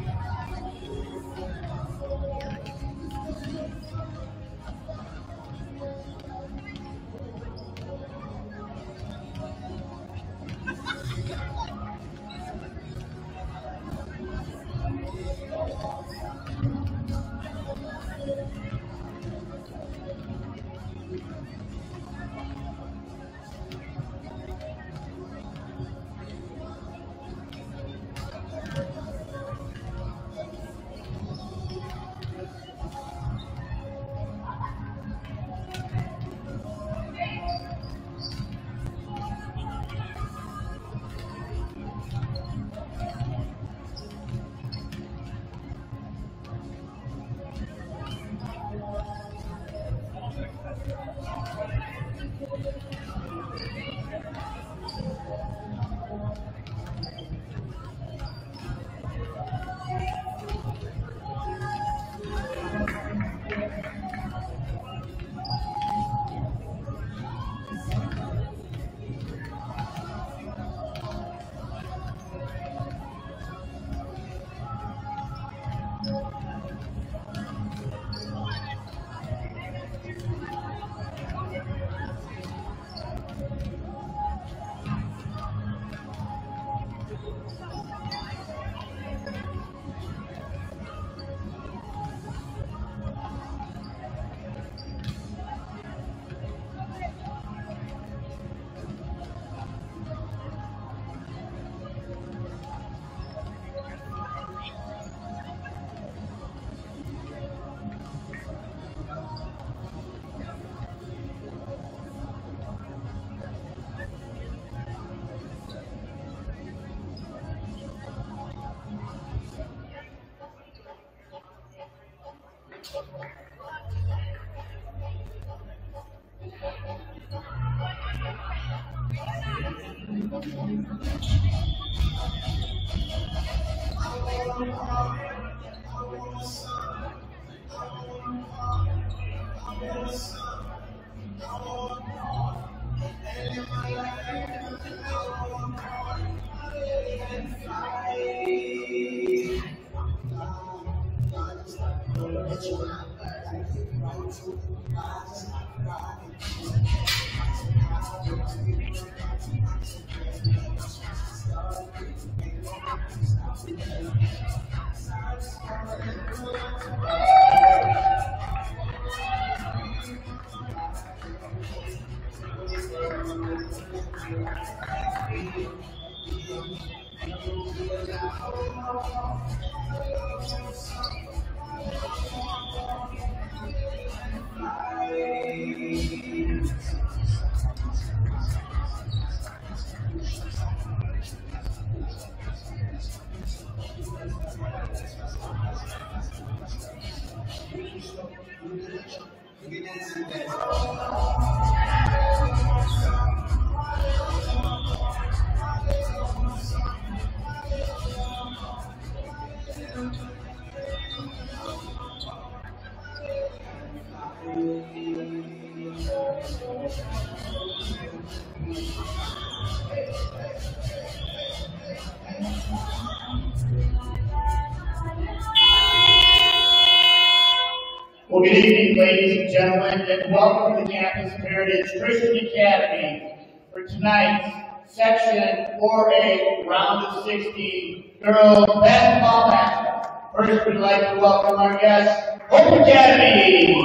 Well, good evening, ladies and gentlemen, and welcome to the Campus Heritage Christian Academy for tonight's Section 4A Round of 16 Girls Basketball Match. First, we'd like to welcome our guests, Hope Academy.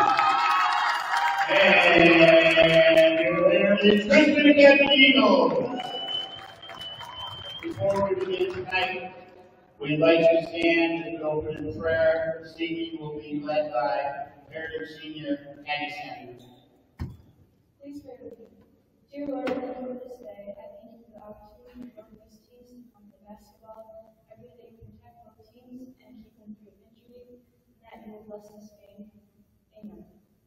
And your Heritage Christian Academy Eagles. Before we begin tonight, we'd like to stand and open in prayer. The singing will be led by Heritage Senior Patty Sanders. Please pray with me. Dear Lord, thank you for this day. I thank you for the opportunity to work with these teams on the basketball. I pray that you protect both teams and keep them free of injury, and that you will bless this game. Amen.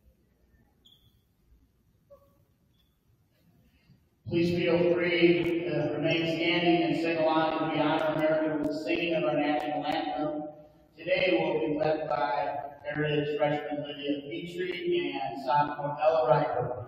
Please feel free to remain standing and sing along as we honor America with the singing of our national anthem. Today will be led by Heritage freshman Lydia Petrie and sophomore Ella Riker.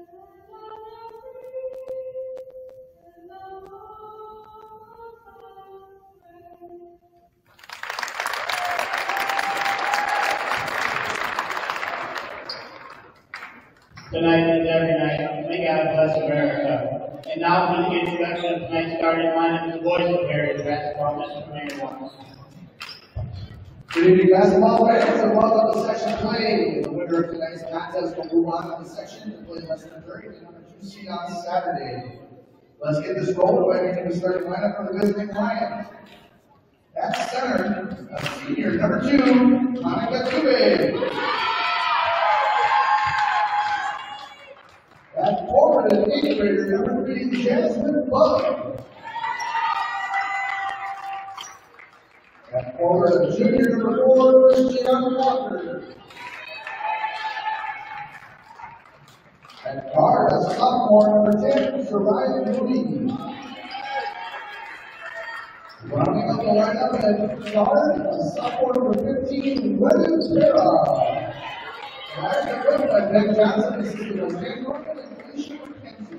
Tonight and every night, may God bless America. And now for the introduction of tonight's starting lineup, the boys of Heritage Basketball, Mr. Mayor Watts. Good evening, basketball fans, and welcome to section play. The winner of tonight's contest will move on to the section to play less than 30 and number 2 seed on Saturday. Let's get this rolling by making the starting lineup for the visiting client. At center, a senior, number 2, Monica Dubé. At forward, an 8th grader, number 3, Jasmine Bug. At forward, a junior, number 4, Christian Walker. At guard, a sophomore, number 10, Sarai Moody. Rounding up the lineup at guard, a sophomore, number 15, Weather Terra. Last equipped by Ben Johnson, assisted by Van Norton and Alicia McKenzie.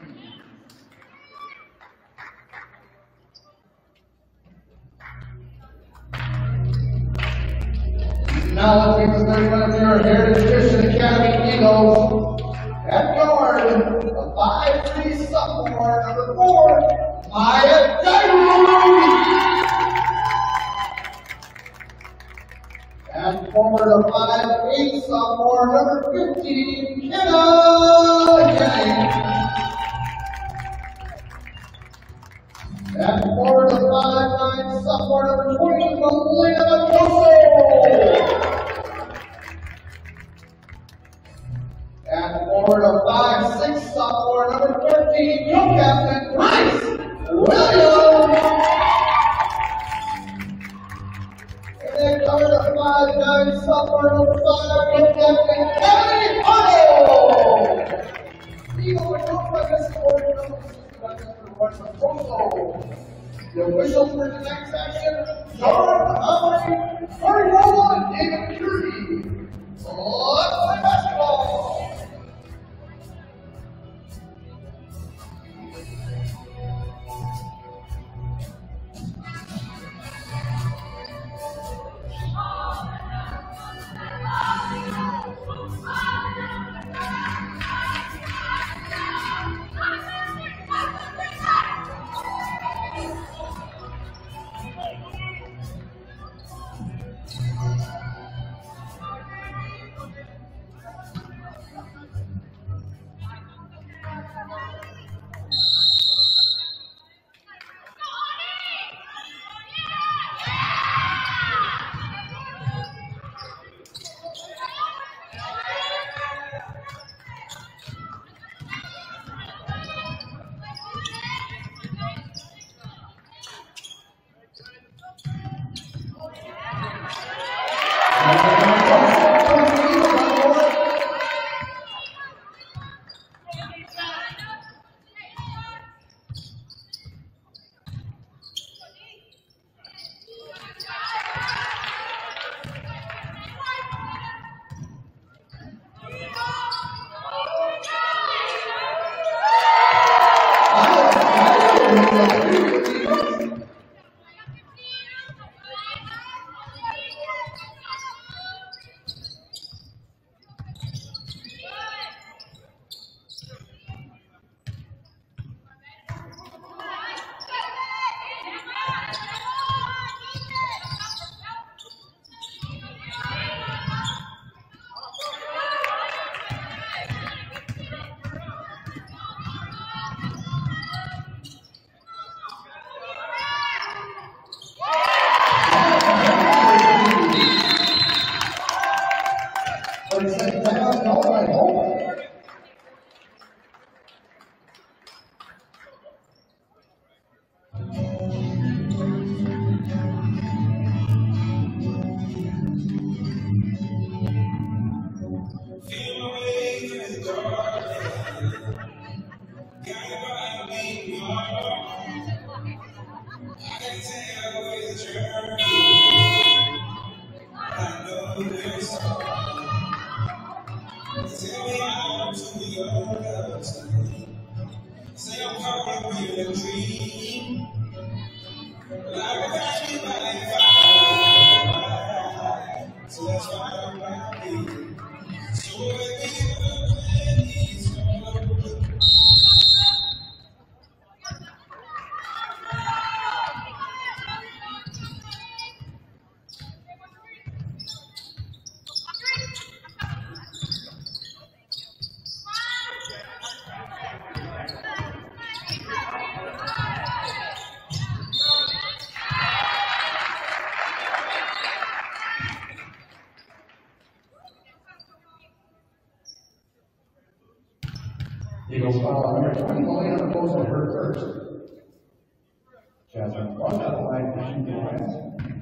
Now let's make the starting lineup here at Heritage Christian Academy Eagles. At guard, a 5'3" sophomore, number 4, Maya Dyrone. And forward, a 5'8" sophomore, number 15, Kenna Yang. And forward, a 5'9" sophomore, number 20, Melina Matoso. And forward, a 5'6" sophomore, number 13, co-captain, Bryce Williams. And covered a 5'9" sophomore, number 5, co-captain, Kelly Otto. Eagles are coached by Mr. Gordon, assisted by Mr. Roy Matoso. The officials for tonight's action, Jordan Humphrey, Corey Roll, and David Curry. Let's play basketball. Say I'm caught up in a dream, but I can find you by fire. So that's why I'm happy. So when it's all over. Eagles foul number 20 going on the post on her first. Jasmine flush out the line, pushing defense.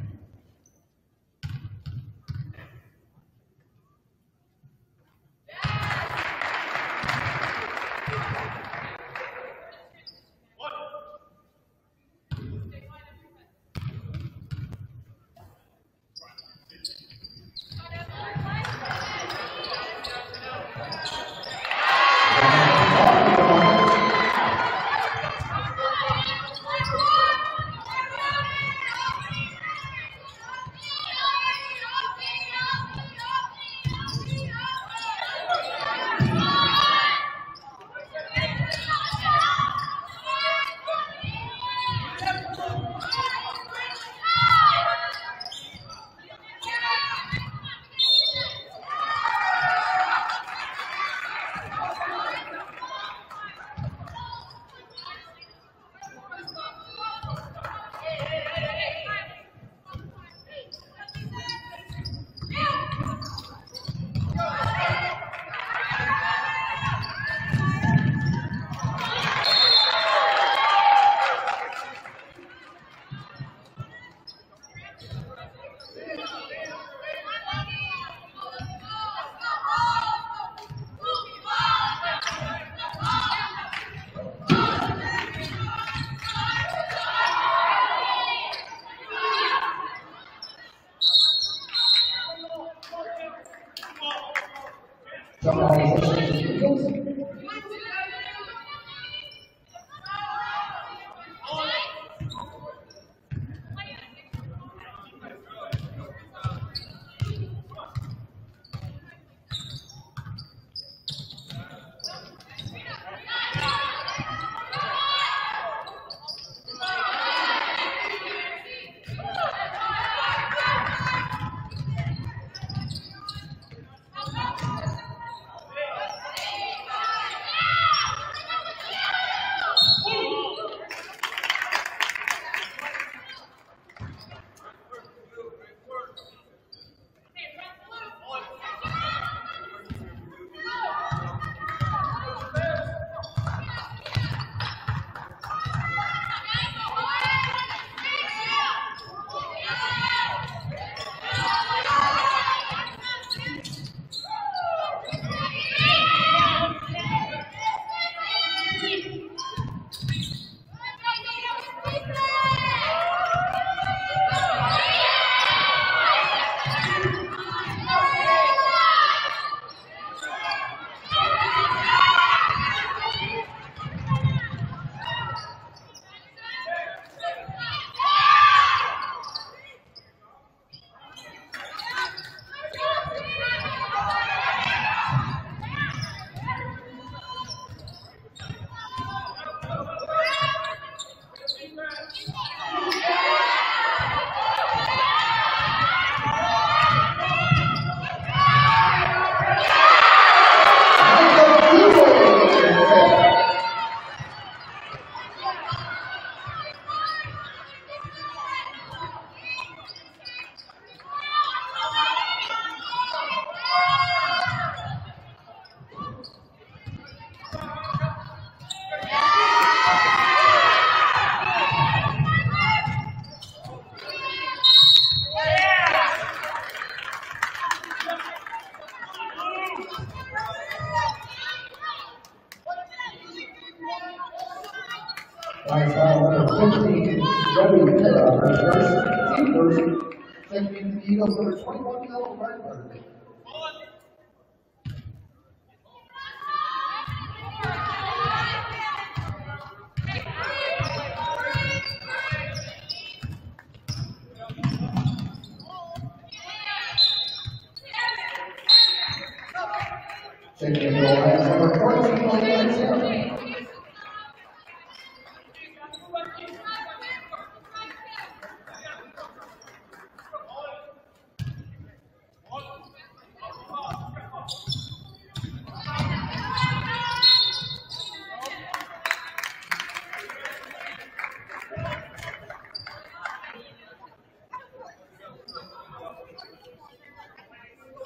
Line foul number 15, Debbie Miller, her first, team first, checking the Eagles number 21, Cal Reinberg.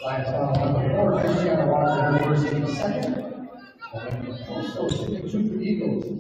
Last foul number 4, Christiana Watson, Varsity second. Also shooting 2 for the Eagles.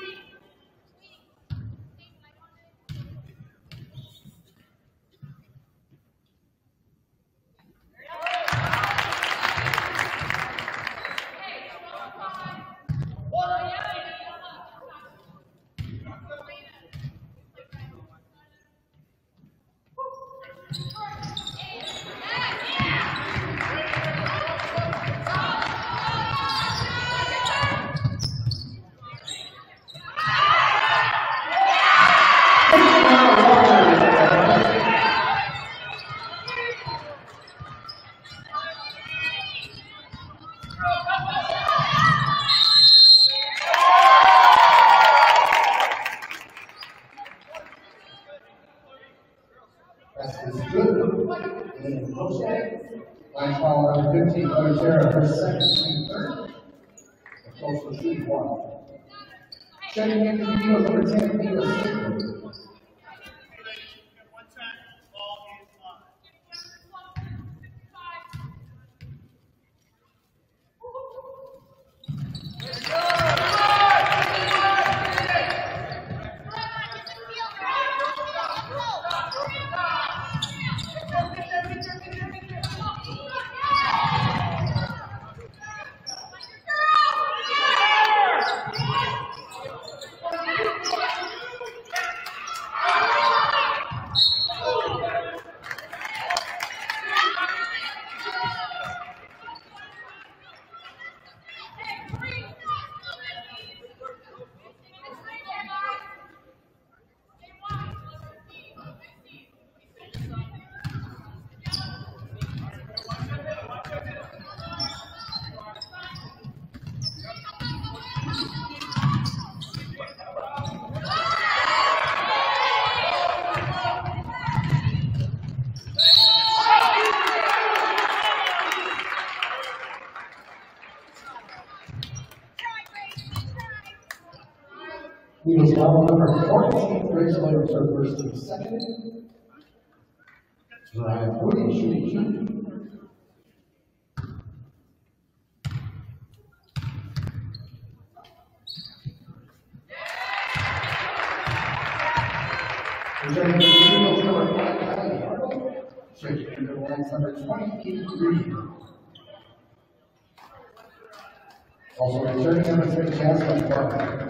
Last foul number 15, Sarah, her second, team third. The close to 1. Checking into the Eagles, number 10, Eagles. Eagles foul number 14, Grace Williams, her first team second. Ryan Woody shooting 2. Returning to the Eagles, number 5, Kylie Hartle. Switching into the lines, number 20, Reed. Also returning number 3, Jasmine Barker.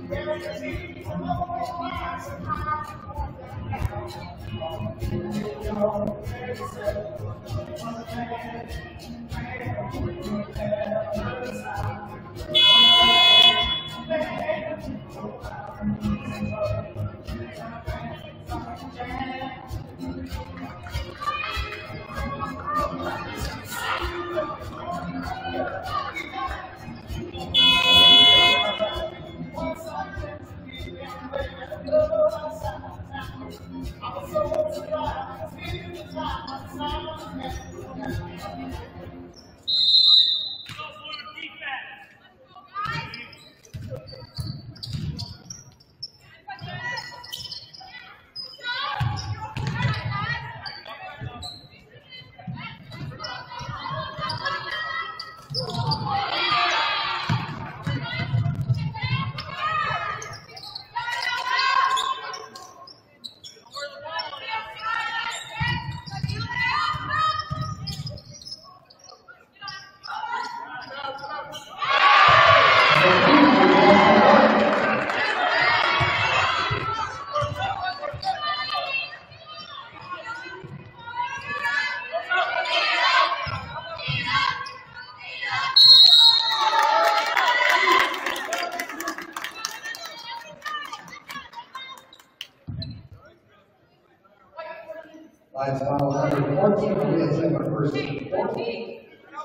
Lions final number 14 is number first 14.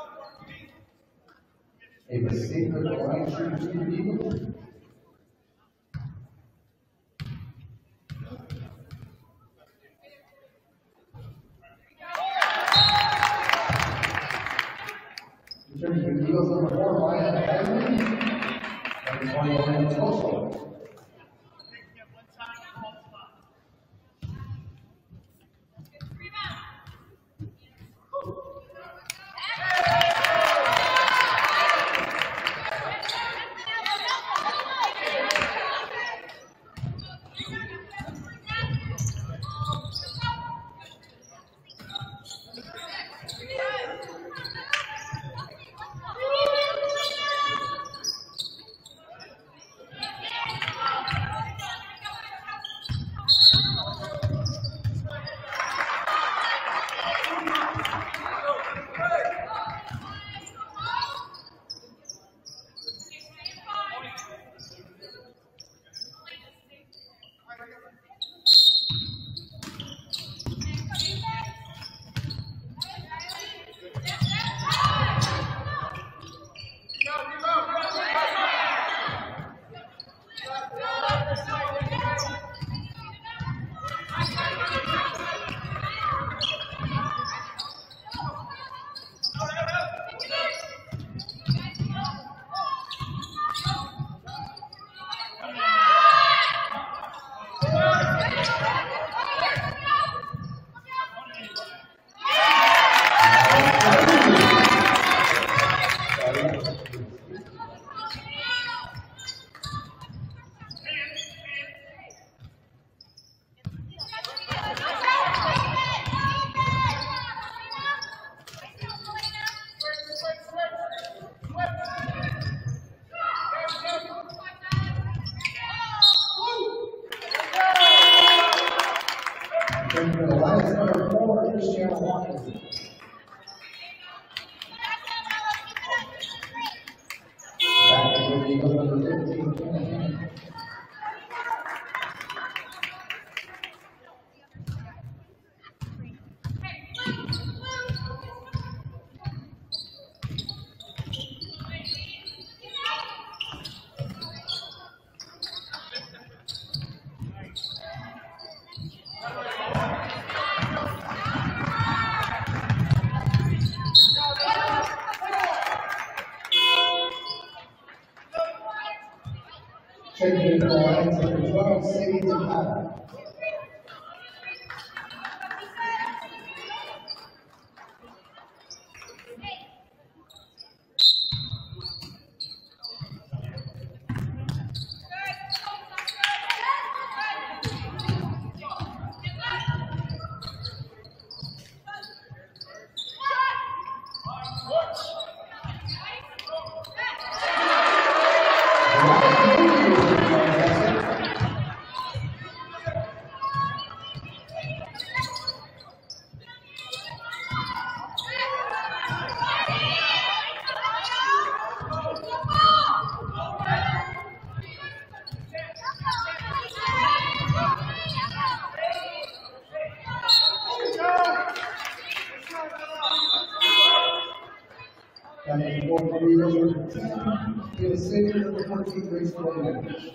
A mistake for the line shooter to the Eagles. Returning to the Eagles number 4, Ryan Henry. Number 21, Coastal. Checking the lines number 12, Sadie Tejada. And then going for Eagles number 10, he is senior number 14, Grayson Williams.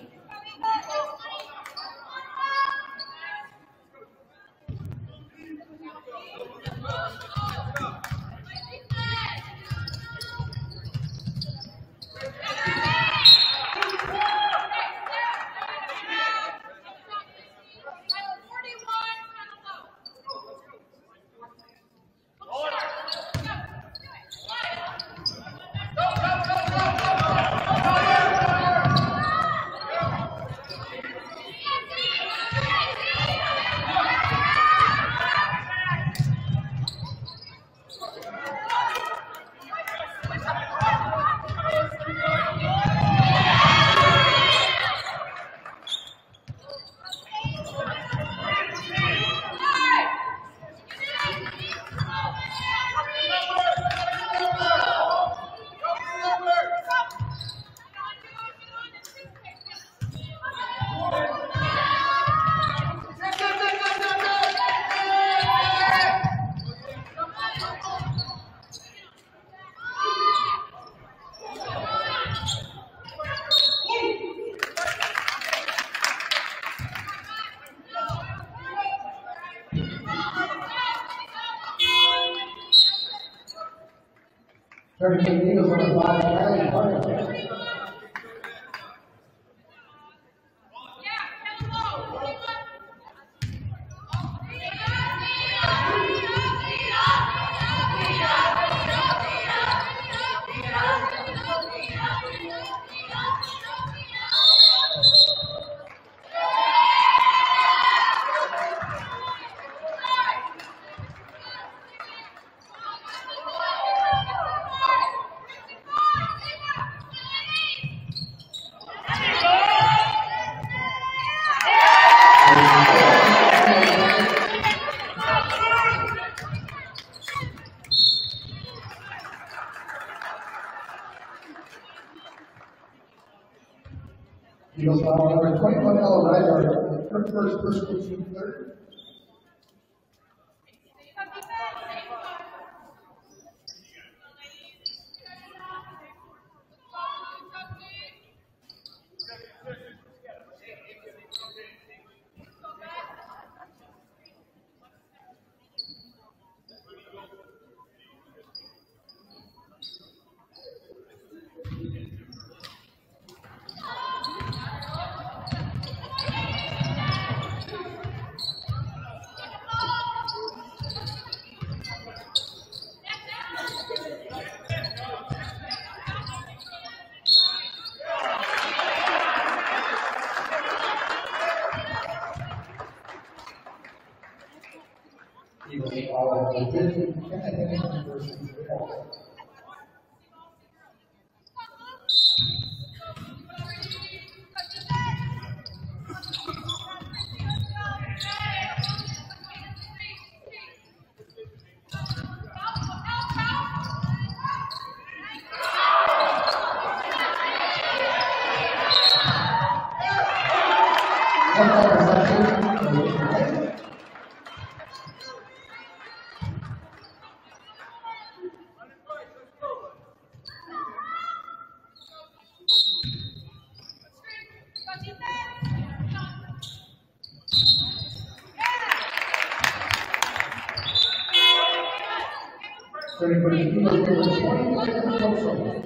Turning to the Eagles number 5, Kylie Parker. Eagles foul number 21, Ella Ryder, her first personal team third. Eagles foul number 15, Kennedy University. 30 for the Eagles, number 20, Wilson.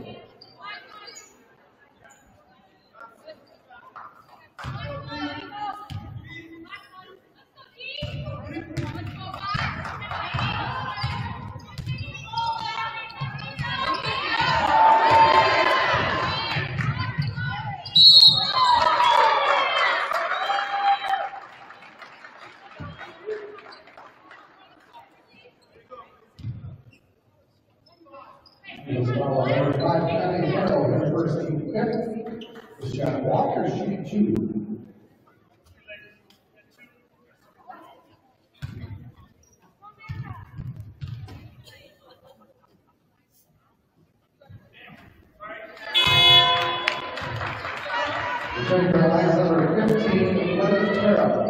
Eagles foul number 5, County Harold, her first team fifth. Is John Walker, shooting 2. Returning for line number 15, Leonard Carroll.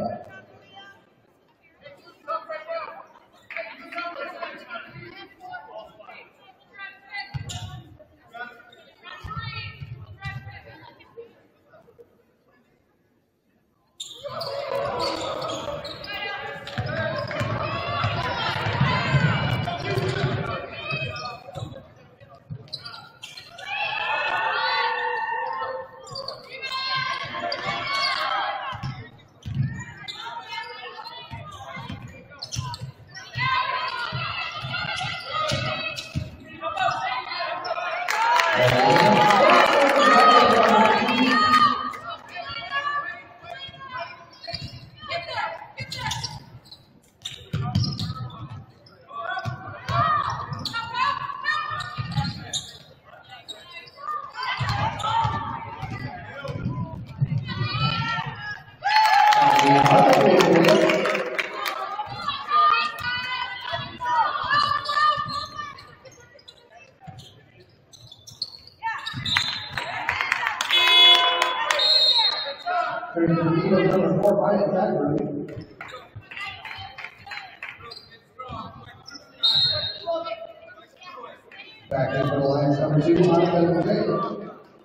Back into the lines, number 2, Monica Taylor.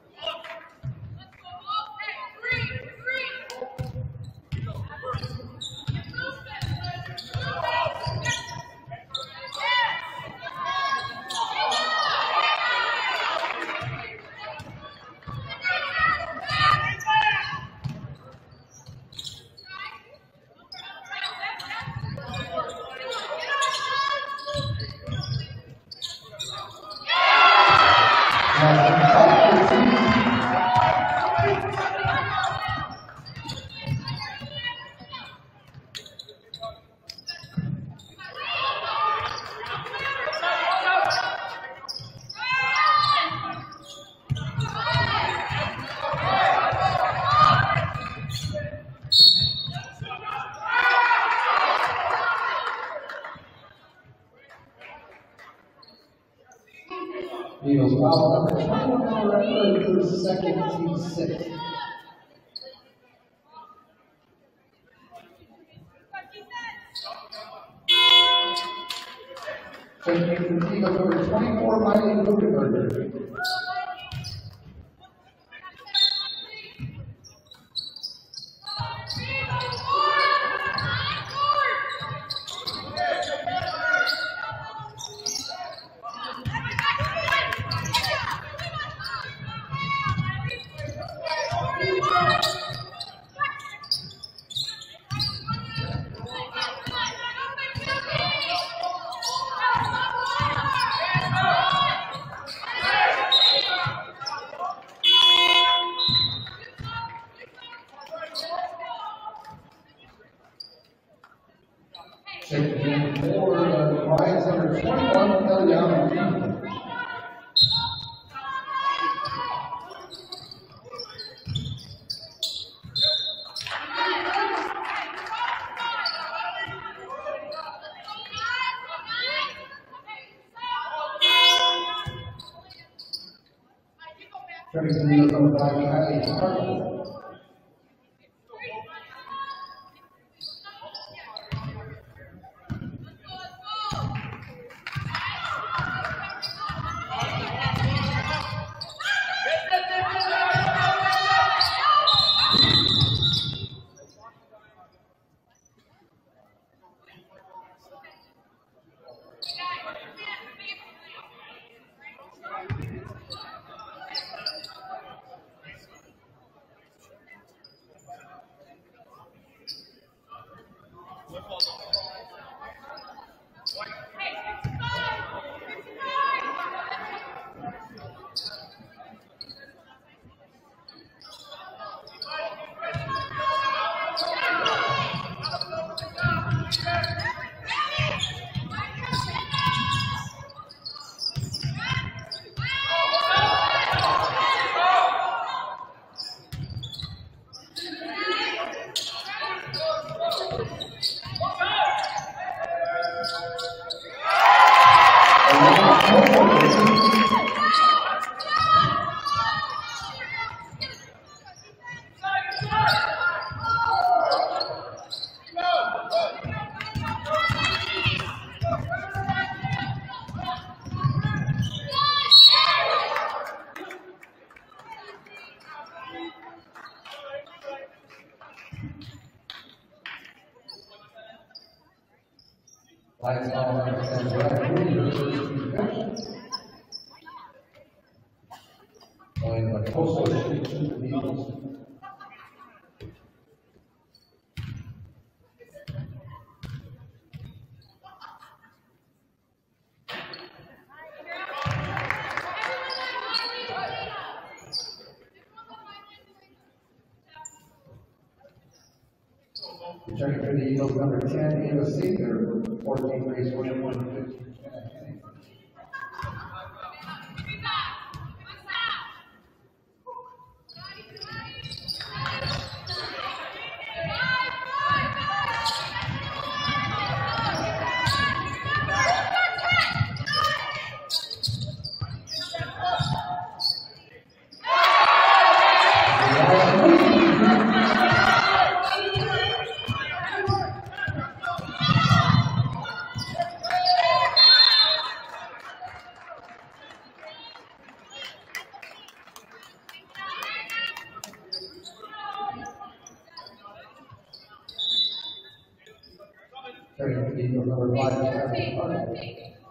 Eagles foul number 21 referee for the second, team 6. Checking for Eagles number 24, Miley Ludenberger. Checking for Ryan's number 21, Eliana. Turning to the Eagles number 5, Kylie Hartman. Lights on and playing the Coastal Street Super Eagles. Returning for the Eagles, number 10, Ava Singer, 14, Grace William, 15. Turning for the Eagles, number 5, Travis Parker.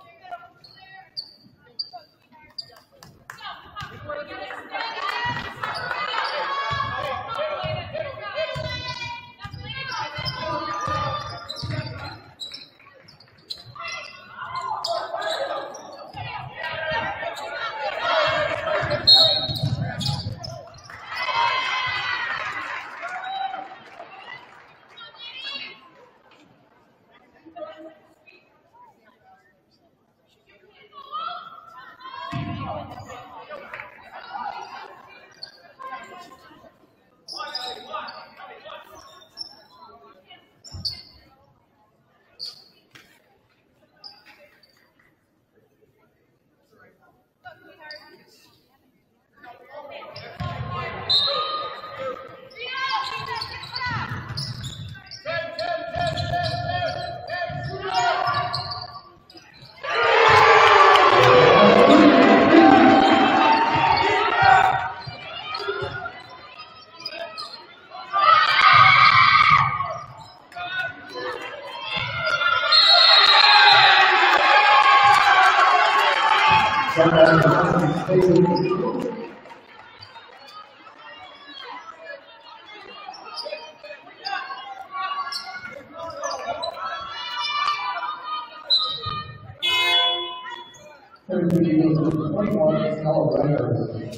Turning for the Eagles, number 21, Stella Reynolds.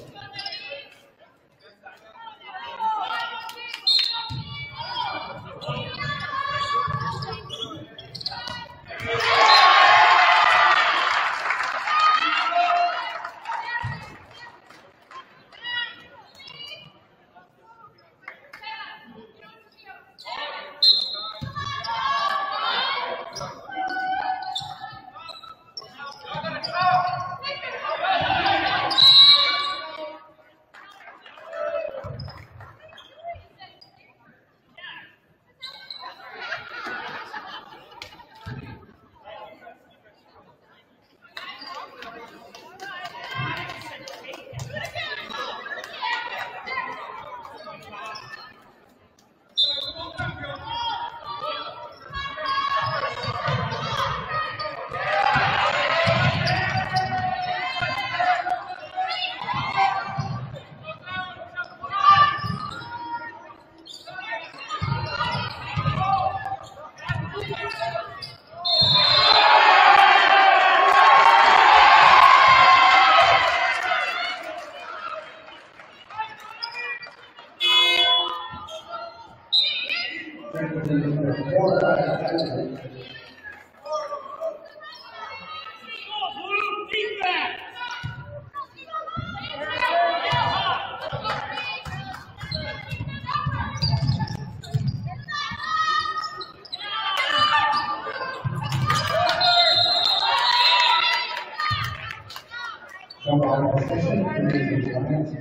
Jump on position for the Giants.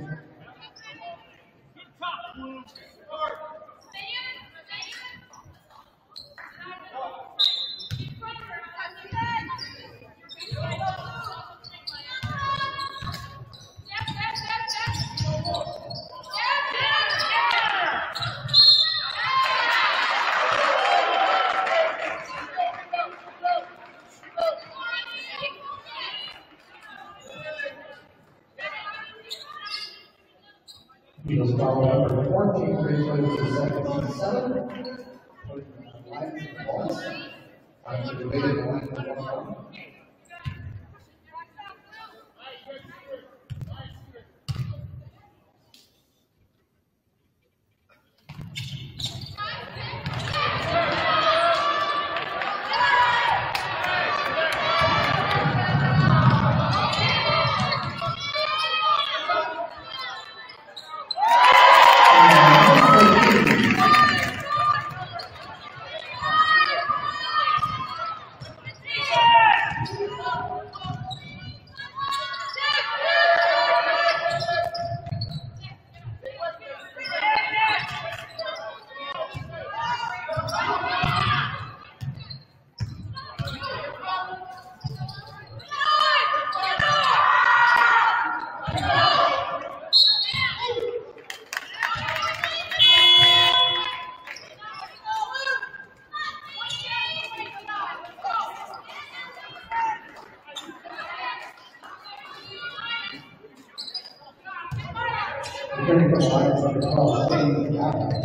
Eagles foul number 14, Grace Williams is 17-7. Lions and Bulls. Lions are divided 1-1. Returning from the line is number 12, Shane Adams.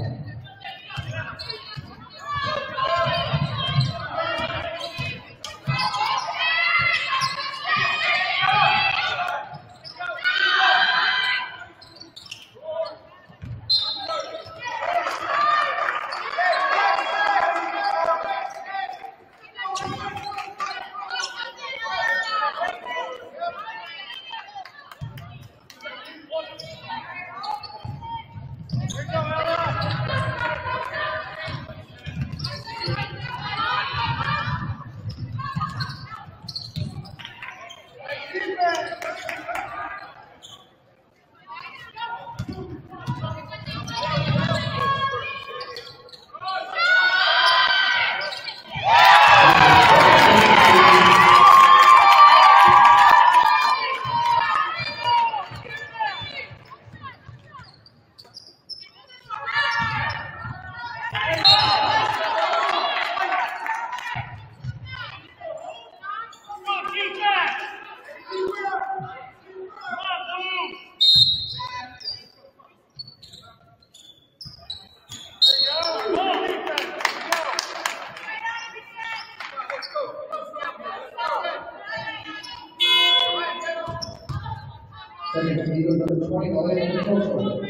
Second to Eagles number 20, Elena Kosovo.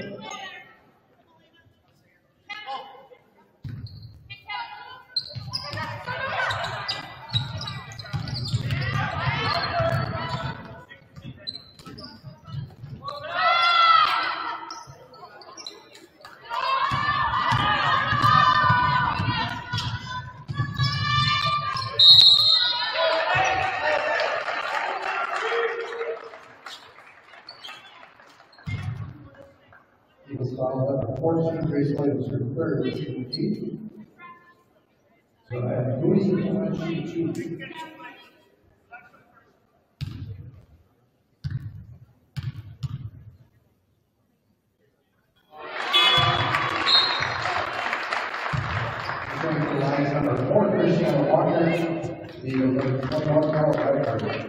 Eagles followed up 14, Grace Williams for third, receiving team. So I have Moody on sheet 2. Returning to the line is number 4, Christiana Walker. The Eagles number 21, Carl Redford.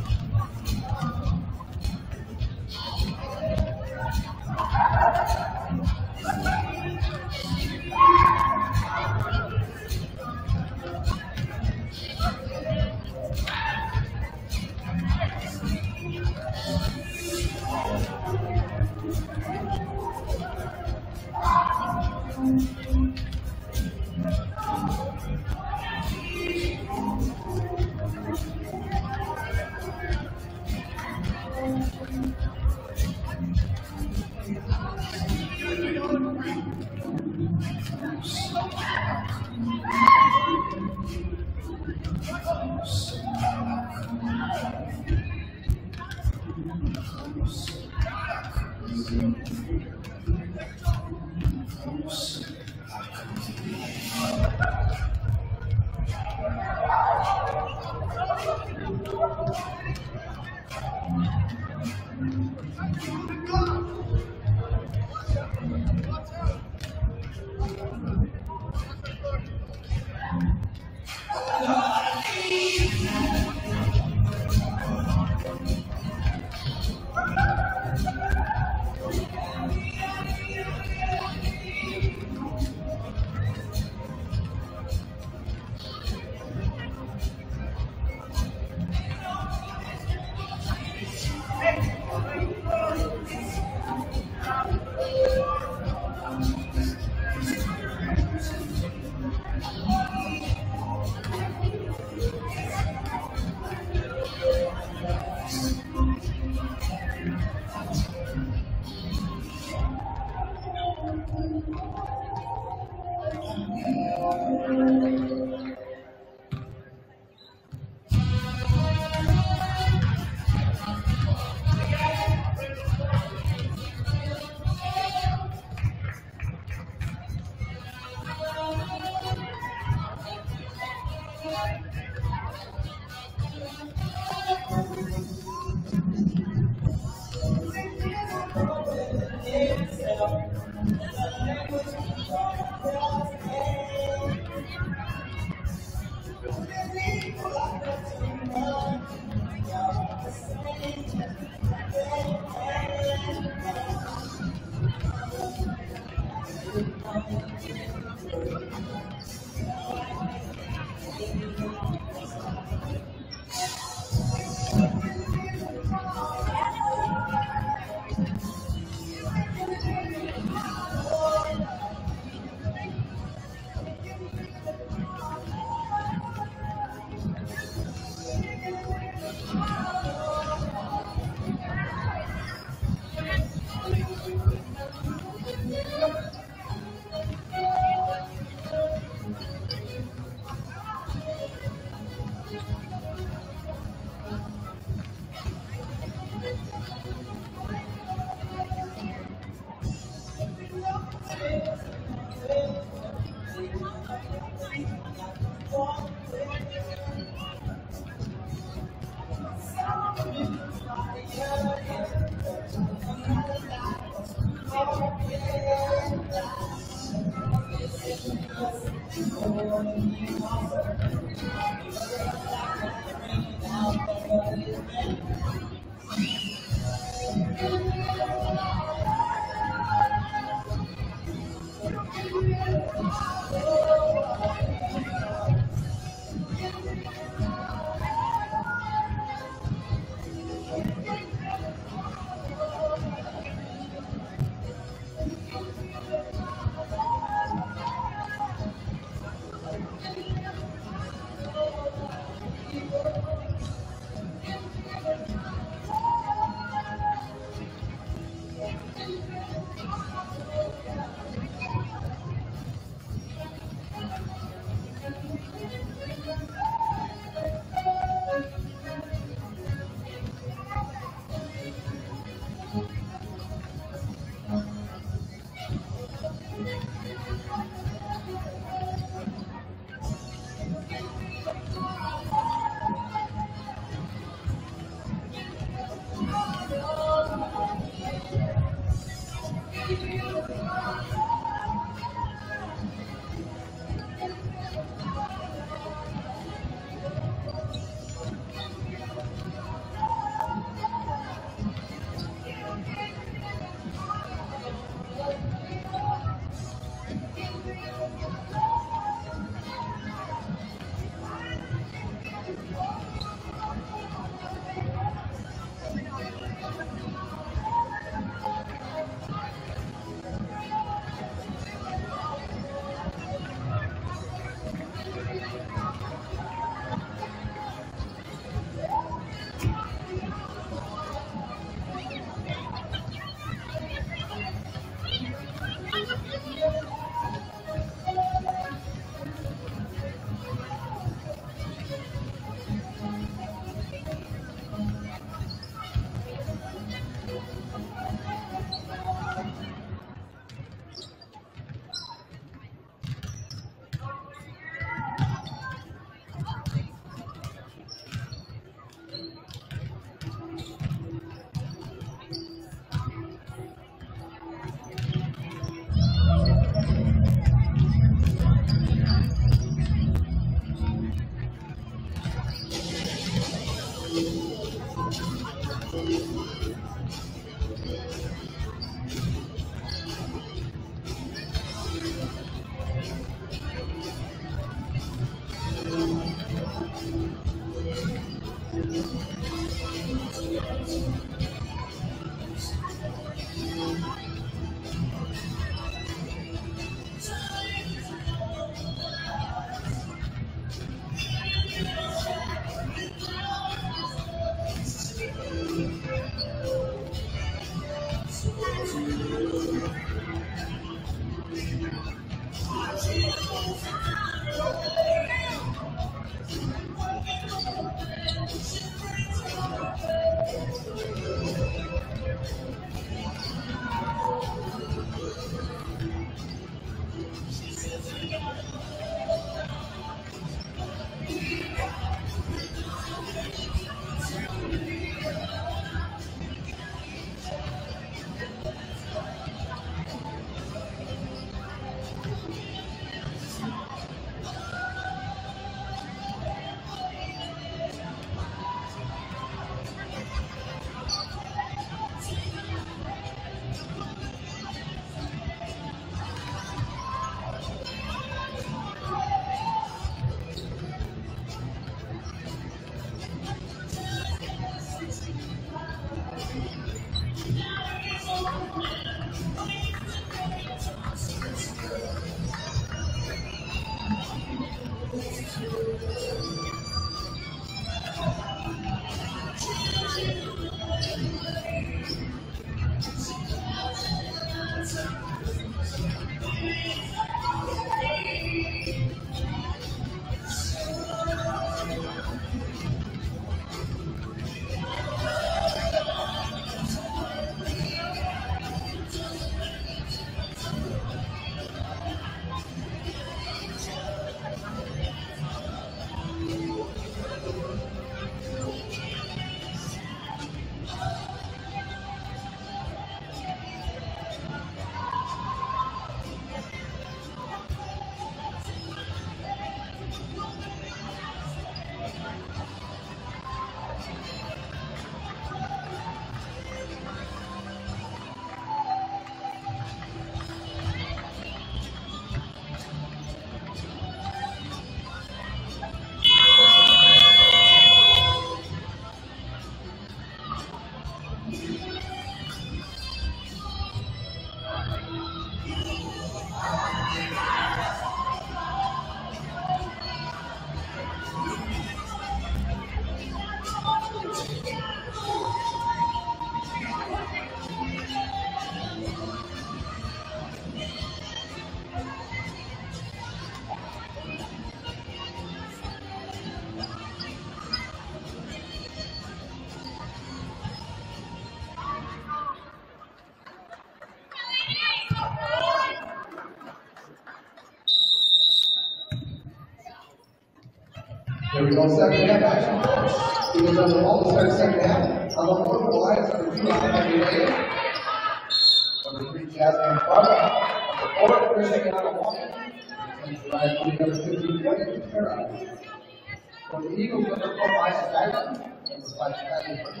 we go, second half action, folks. Eagles on the ball to start second half. On the fourth, the Lions number 2 on Henry Lane. Number 3, Jasmine Clark. Number 4, Christian on the ball. Number 15, White Paradise. For the Eagles, number 4, Maya Diamond. Number 5, Patty Purple.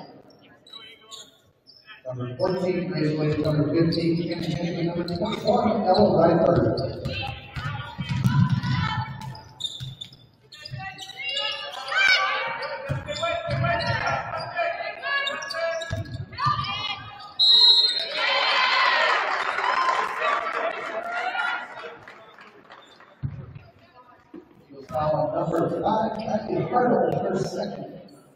Number 14, Grace Williams. Number 15, Ken Henry. Number 21, Ella Reinberg. Foul number 5, Kathy Hartle, first second.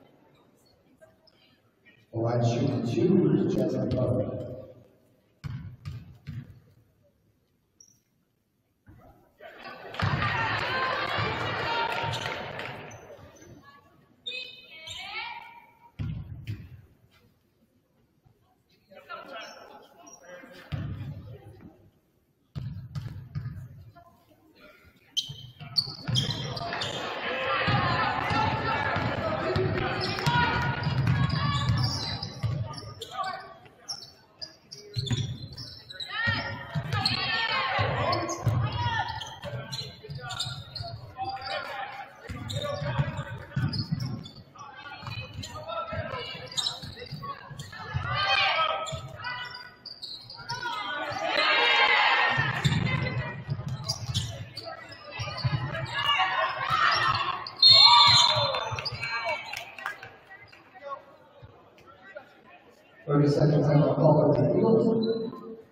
The line shooting 2 is Jasmine Butler. Seconds on the call for the Eagles.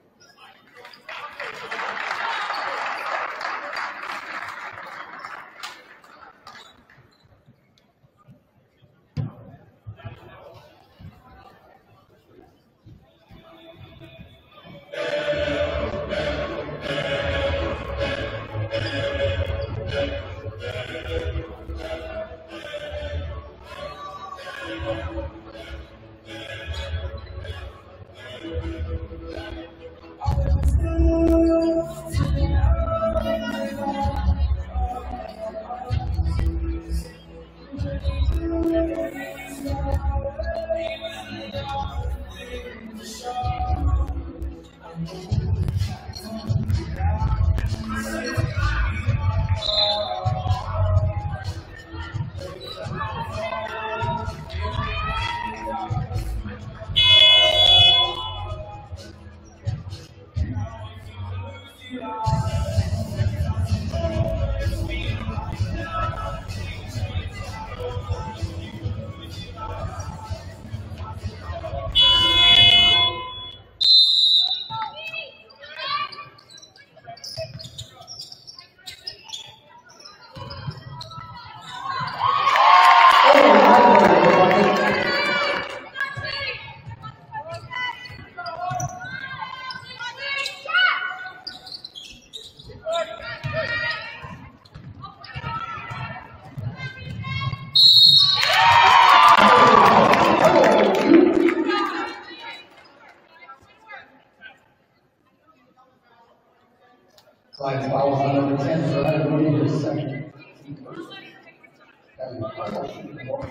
Lions fouls on number 10, so that will be his second. That was final shooting ball.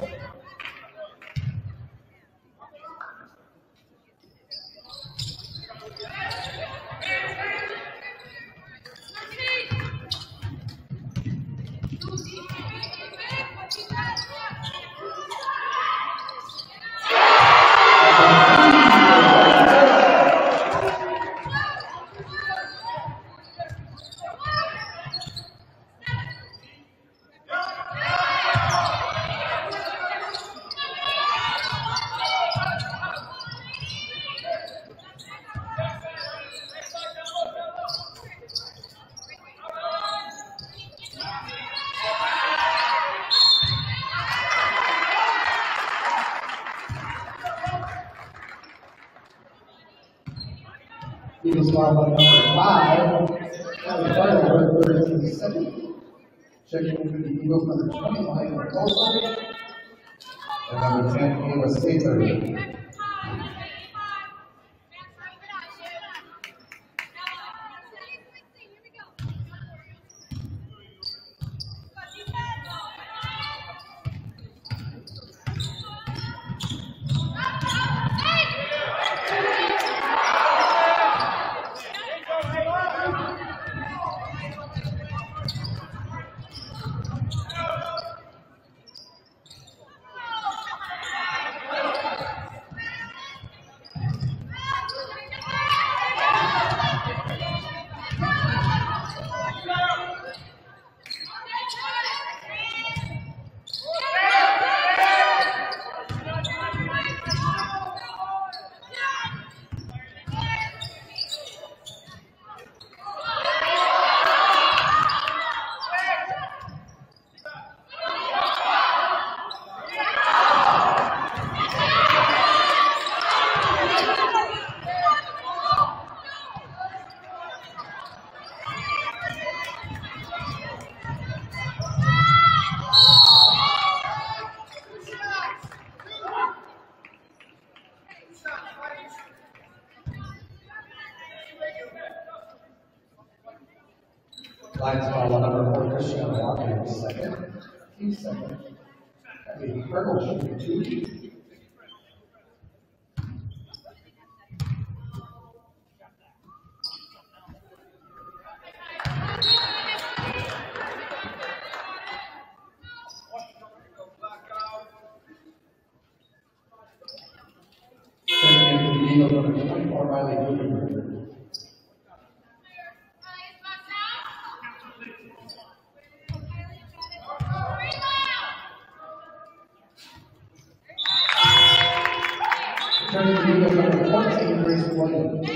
Eagles foul on number 5. That was final number 37. Checking into the Eagles number 20, Mike Colson. And number 10, Kayla Stater. Lions foul number 4, Christian Walker, second. He's second. That'd be Hurdle shooting 2. Number 24, Riley Gutenberg. Turning to number 14, Grace Williams.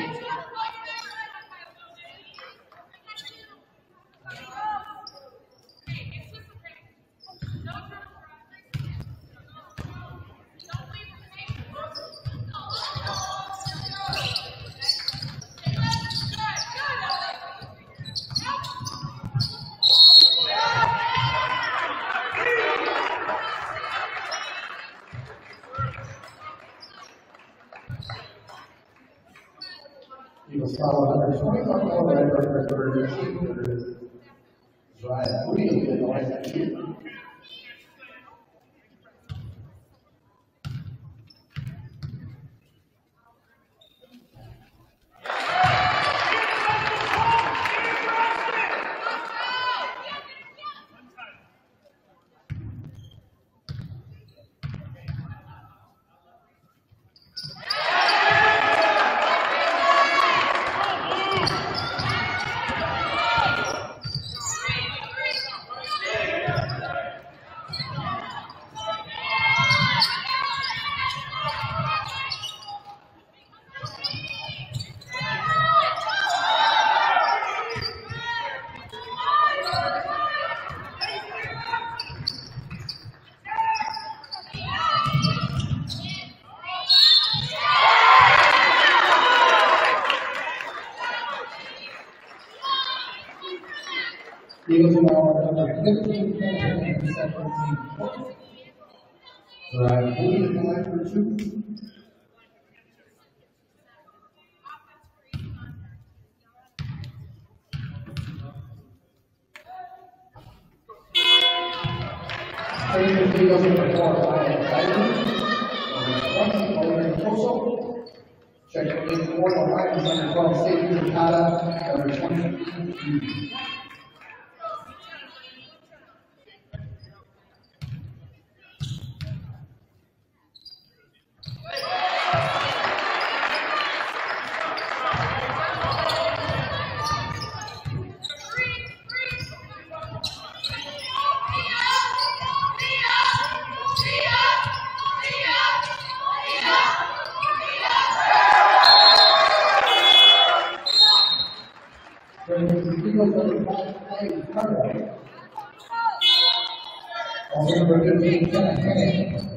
Eagles foul number 25, Redbird receiver, Ryan Williams in the line two. Eagles foul number 15, and 17. Ryan Williams in the line for 2. Eagles number 4, Ryan Diamond. Number 20, Oliver Toso. Check in 4, Ohio, number 12, Safety Ricotta. Number 20. Also number 15, Kenneth Henning.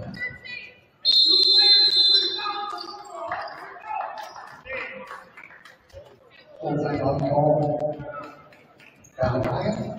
Full-time on call. Valentine.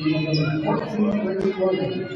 number 14, Brady Williams.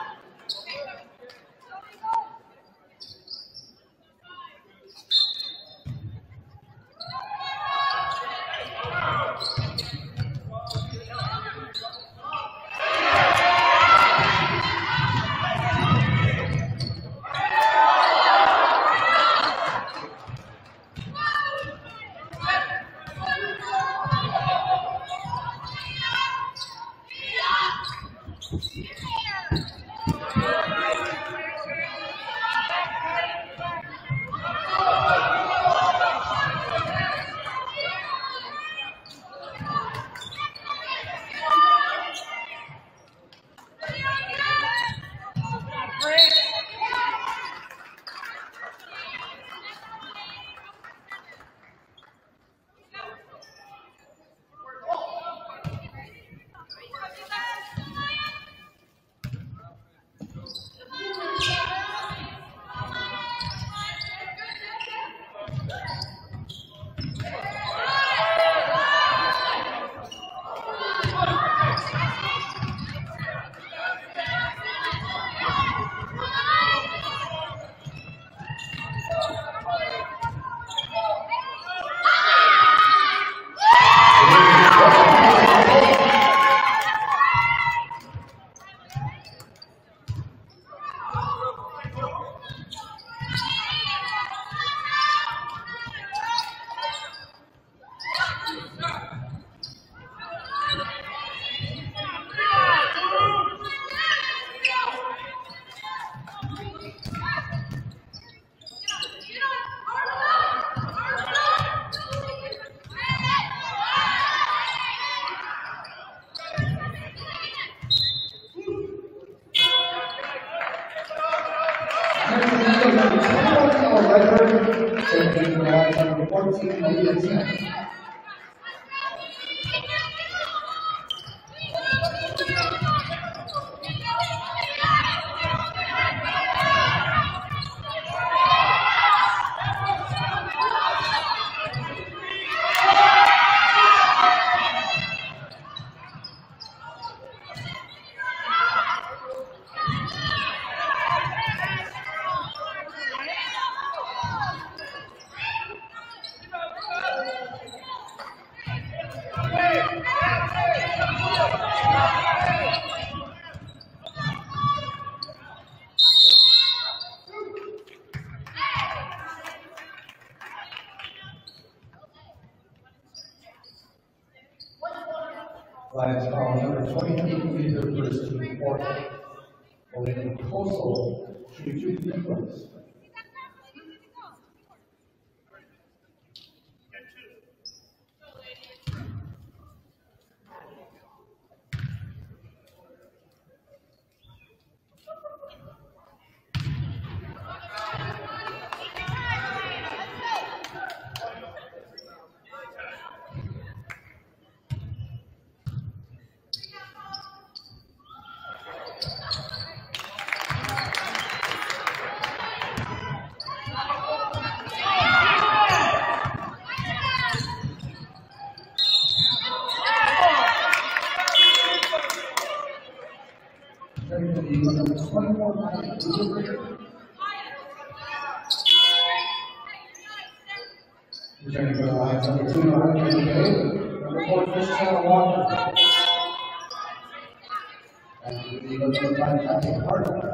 Number 14, Olivia Smith. Flags call number 22, leader first team 40. Olivia Coastal, shoot defense. Returning to the line, number 2, number 4, Christiana Walker. And the number 5, Captain Carter.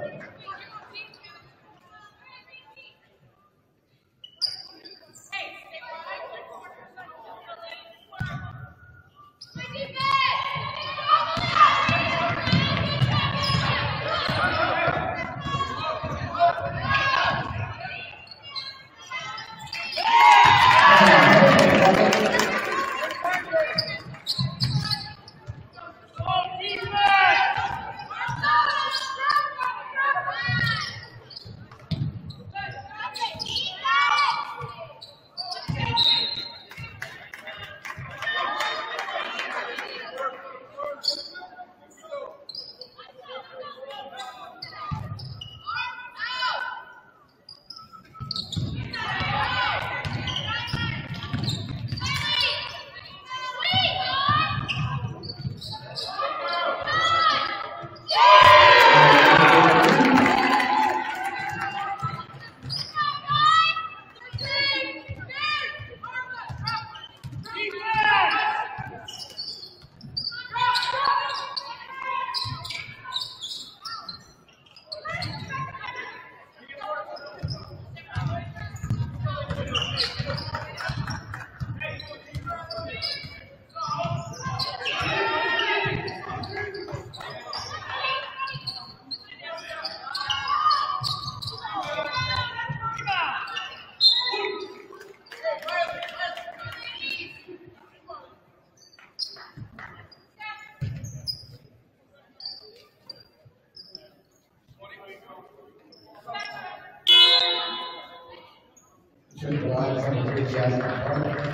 Should the lines number 3, Jasmine Carter.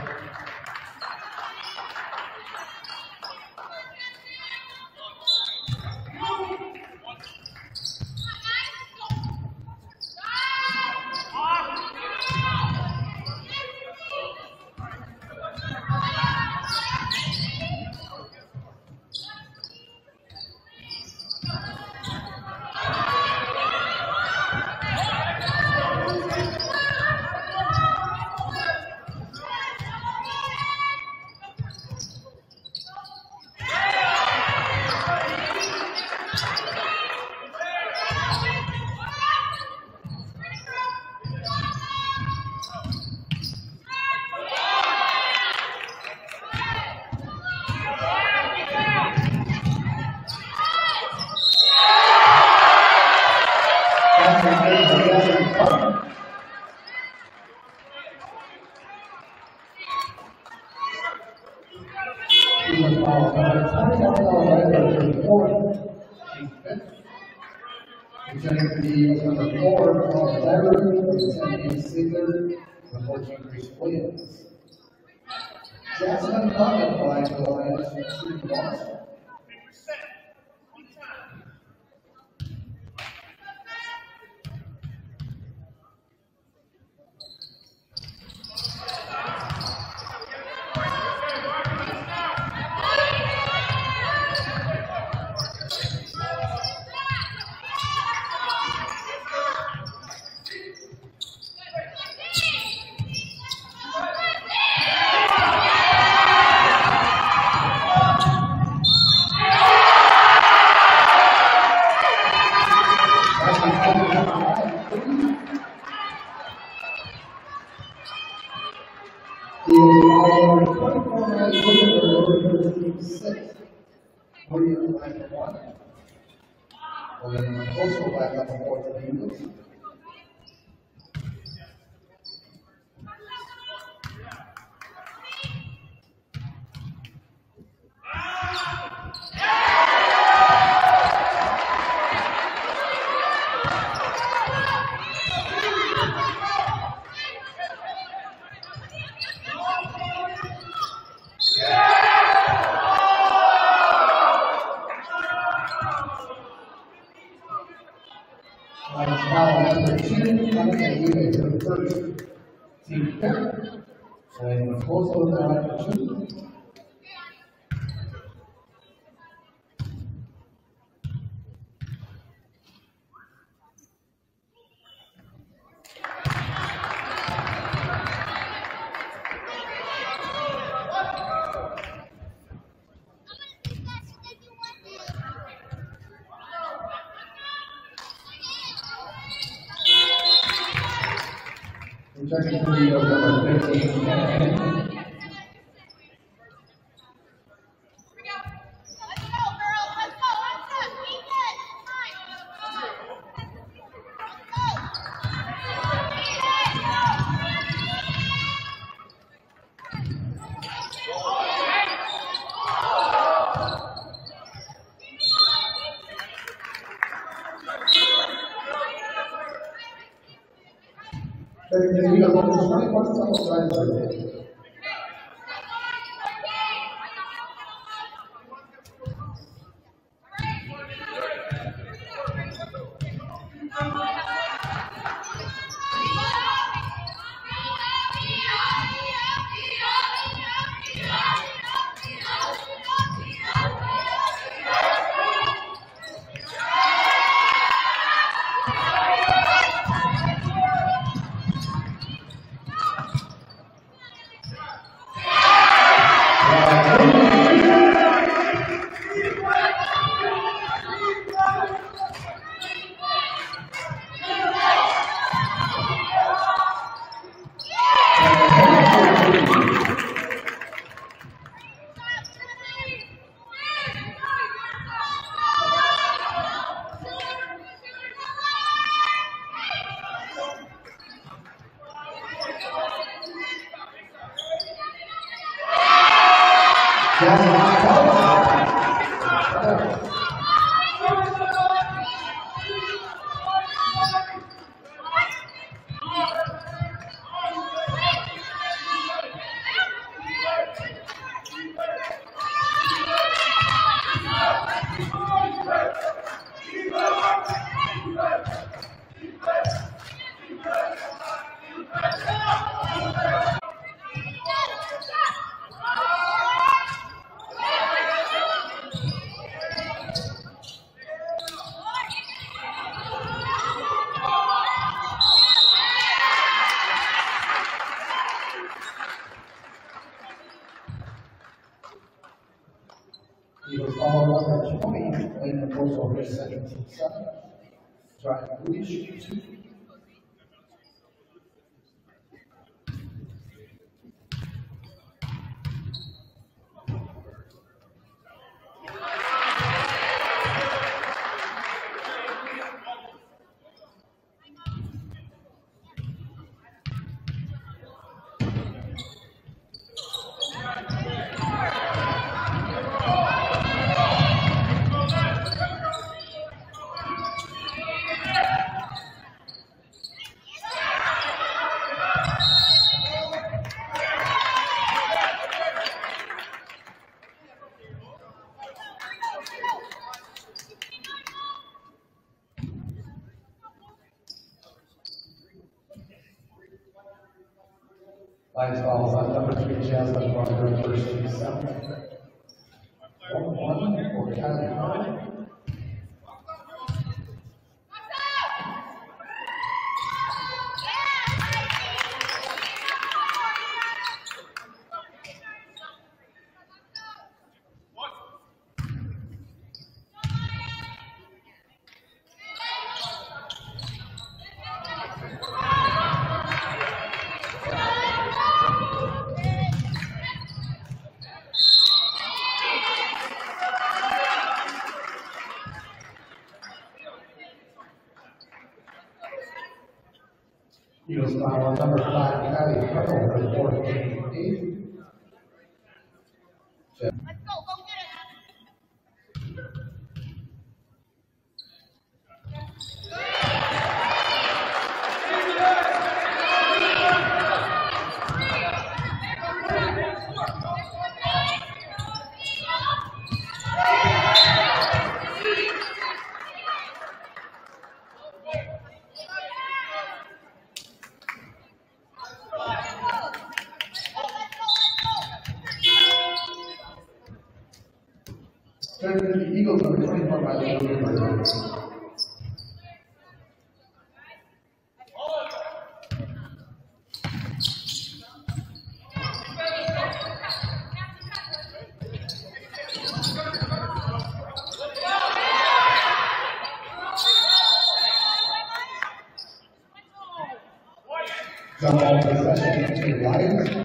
Returning to the number 4, Paul Lever, representing Sigler, the 14, Grace Williams. Jasmine Bucket by the Alliance Student Boston. Also back up and forth to the English. Number 2, coming at you as the first team pick. So in close to the number 2. Returning to the number 15, Kennedy. Eagles follow number 20, Lane Corso over 17-7. Drive Luis 2. Lions follows on number 3, Jasmine Barber, first and 7. 1-1 for Kylie Howard. Eagles follow number 5, Kylie Howard, for 4-8. The Eagles number 24 by the jump ball possession to the Lions.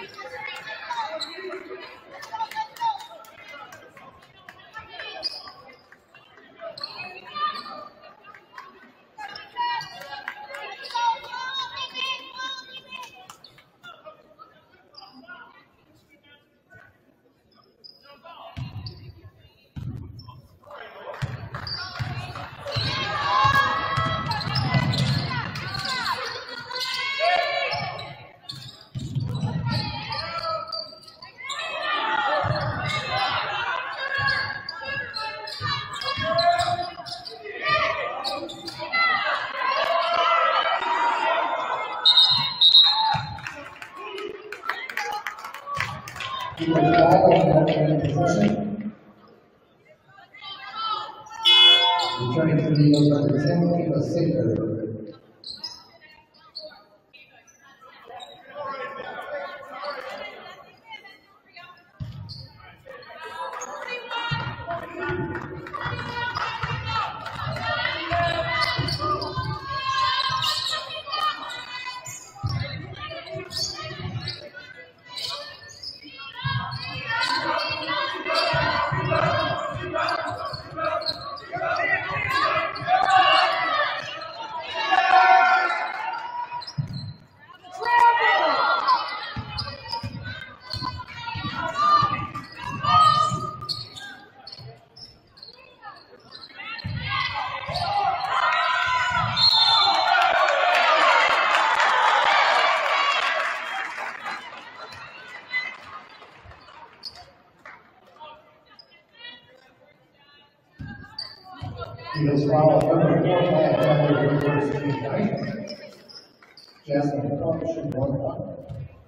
Returning to the Eagles number 10, Eva Sager. Eagles follow number 4 by Varsity tonight. Jasmine Cornish 1-1.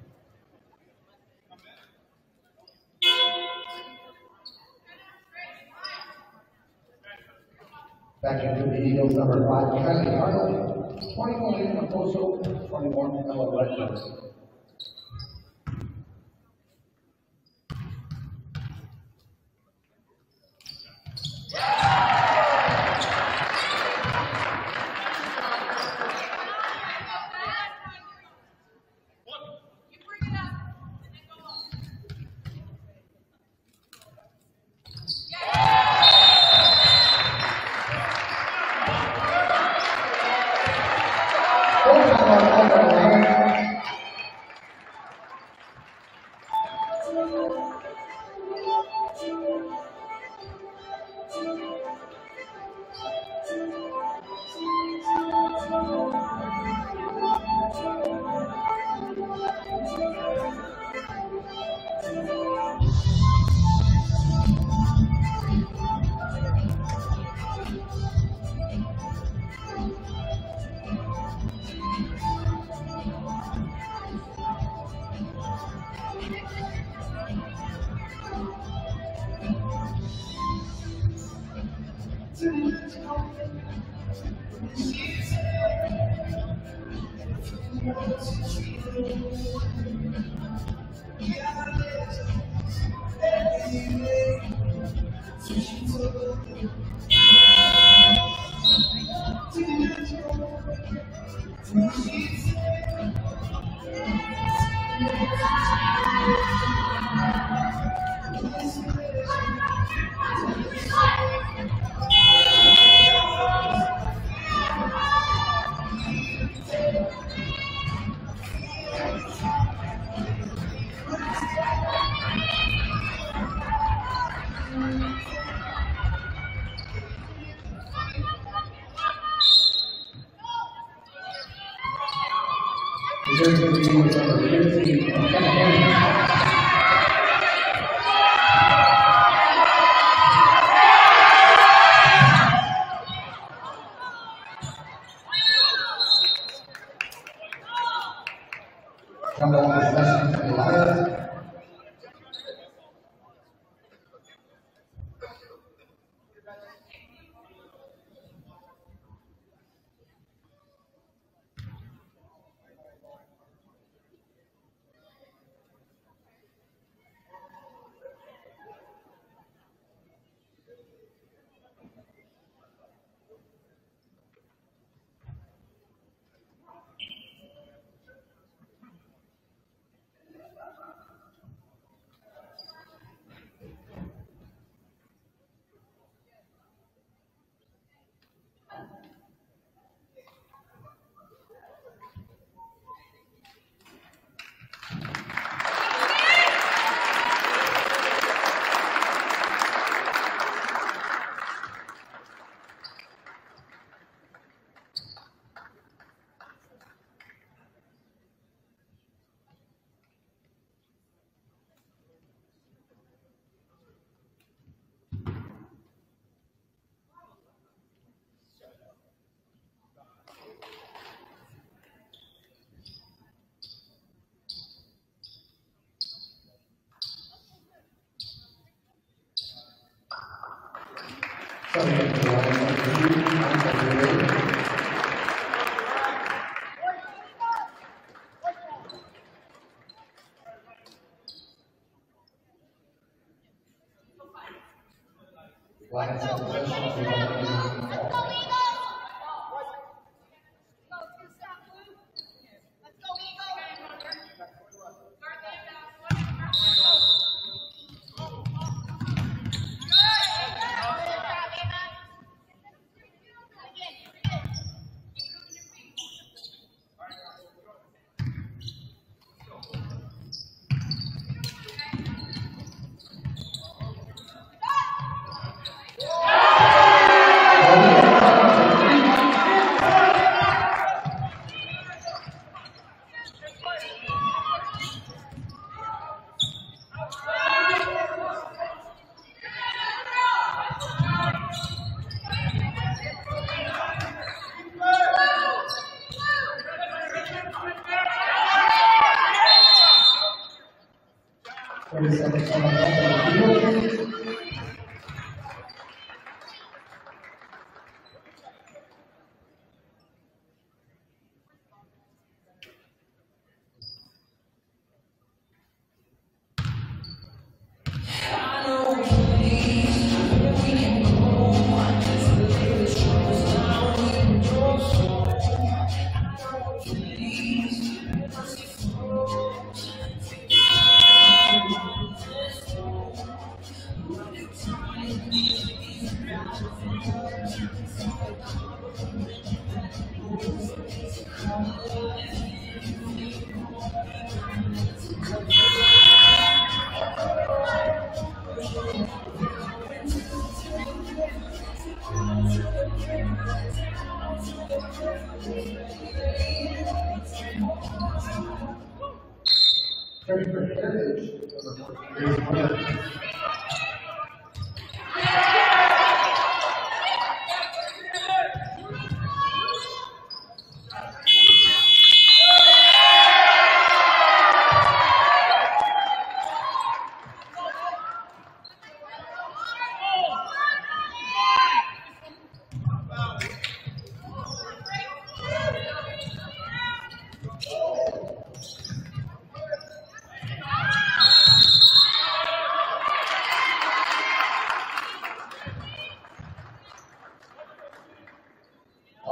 Back into the Eagles number 5, Kylie Arnold, 21 in Raposo, 21 Ella Ledger.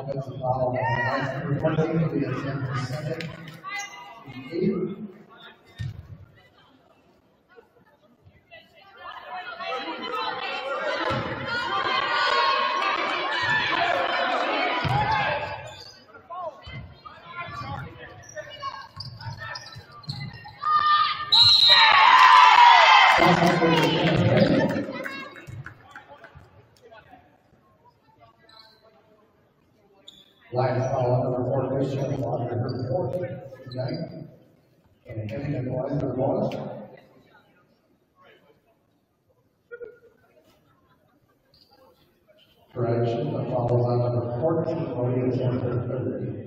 offensive foul on line number 14 will be a 10-second. Last foul on number 4, Christian, on number 4, tonight. And hitting the line number 1. Correction, the foul is on number 14, will be a 10-30.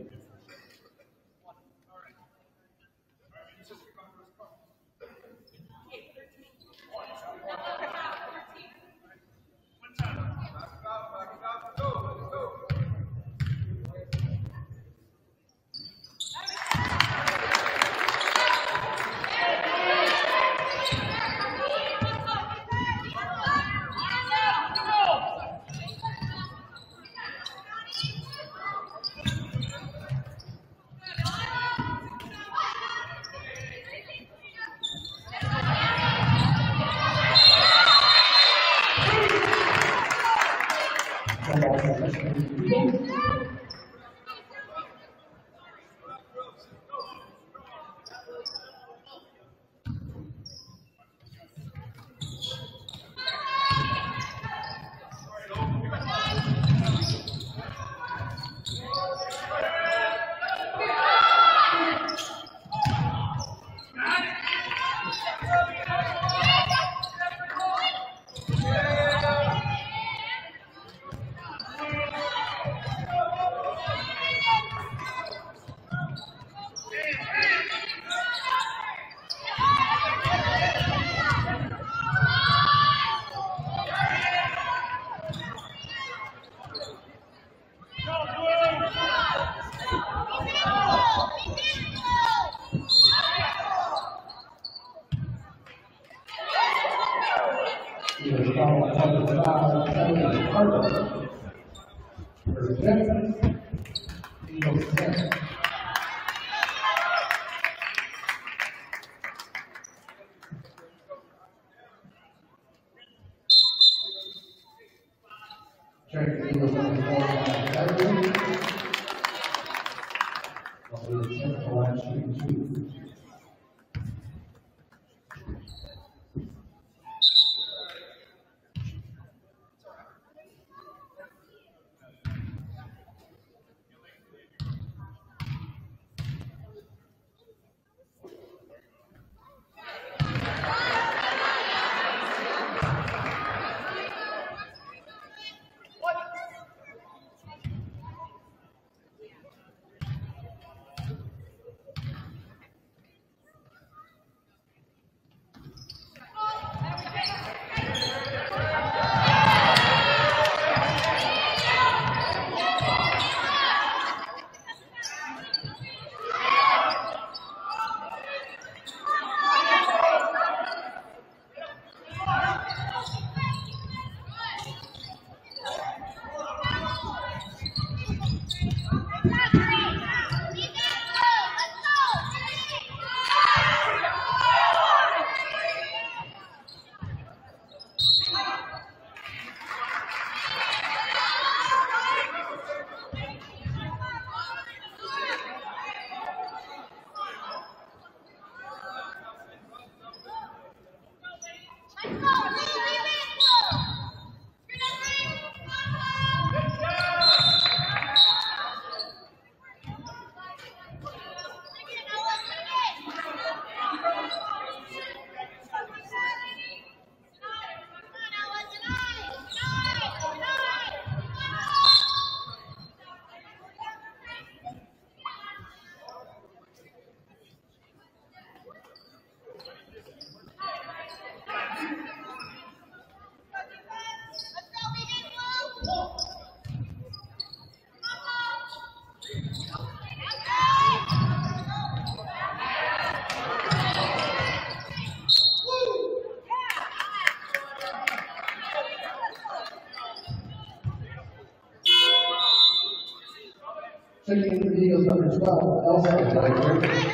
Checking in for the Eagles, number 12, Elsa.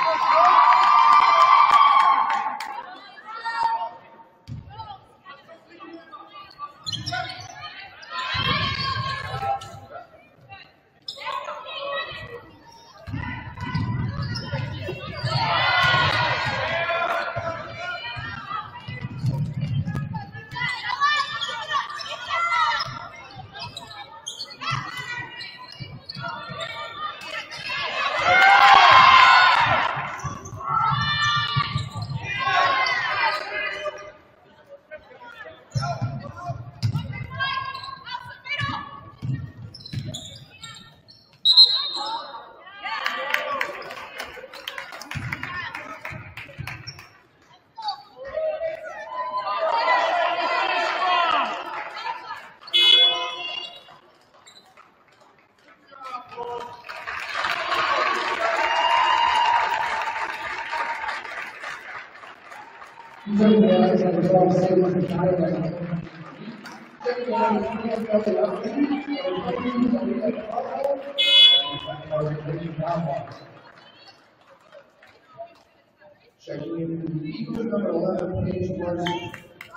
Checking in for the Eagles, number 11, Paige Varsity.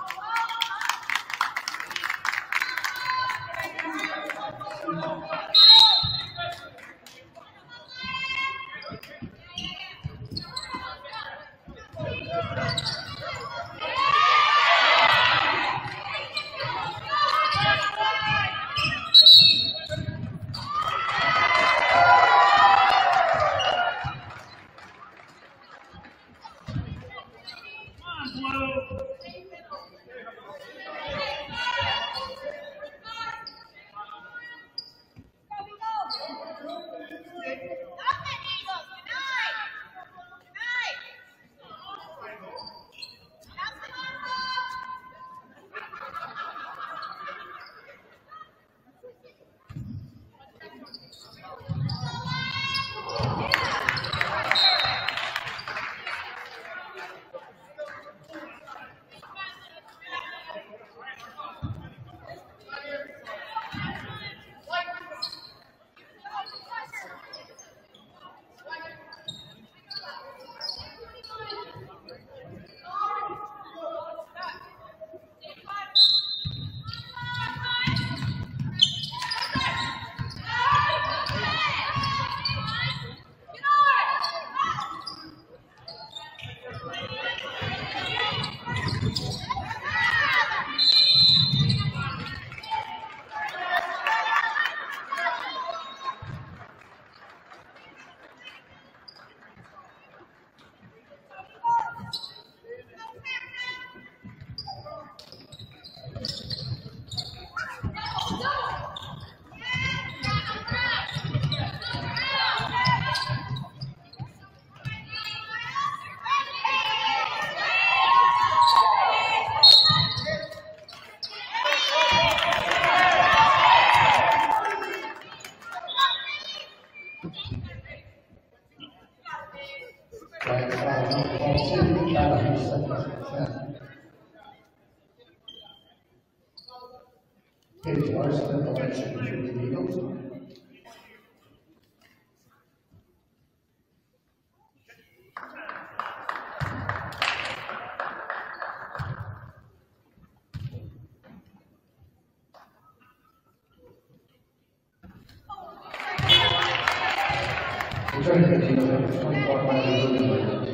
Paige Varsity, election for the Eagles. Returning to the Eagles, number 24, Miley.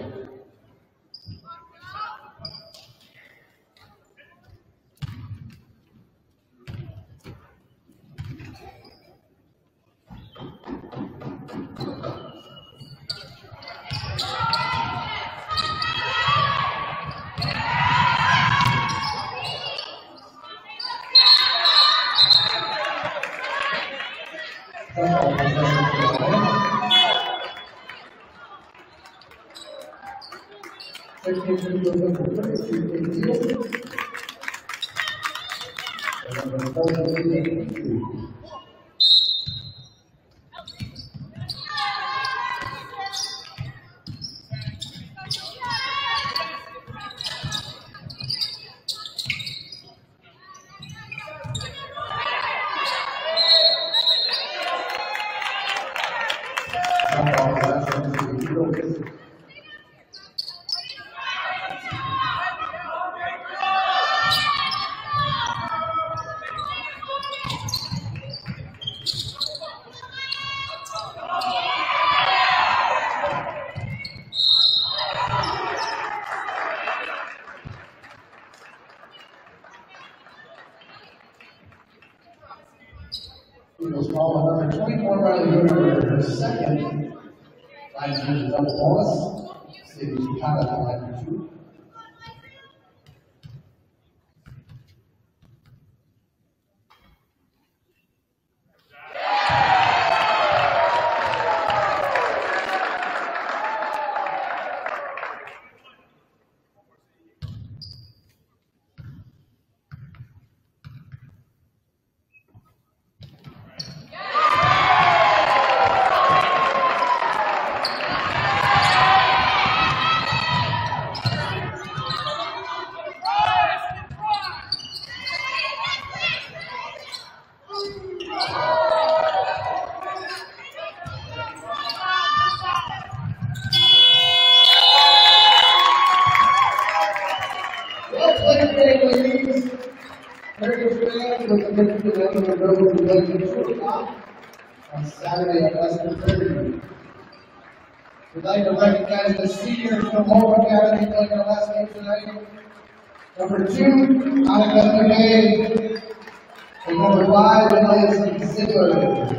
Eagles ball number 24 Riley Hoover, her second. Lions use a double bonus. City Chicago on line number 2. On Saturday at less than 30. We'd like to recognize the seniors from Home Academy playing our last game tonight. Number 2, Annika May, and number 5, Elias Ziegler.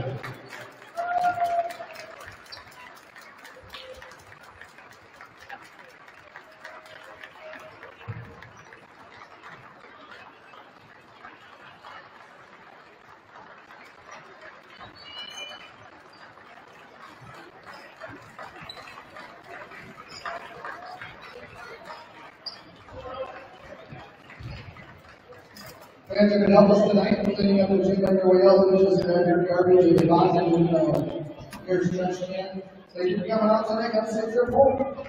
Fans are going to help us tonight, cleaning up the gym on your way out, which is your garbage and deposit and your trash can. Thank you for coming out tonight. Come sit your home.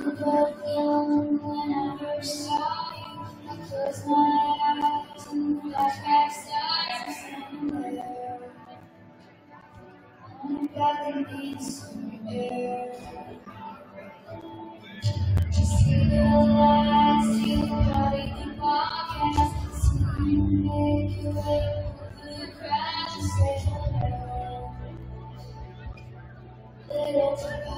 but young when I first saw you. I close my eyes and flashback starts somewhere. On a balcony somewhere. You see the lights, you probably the podcast. See you make your way over the crowd to say hello. Little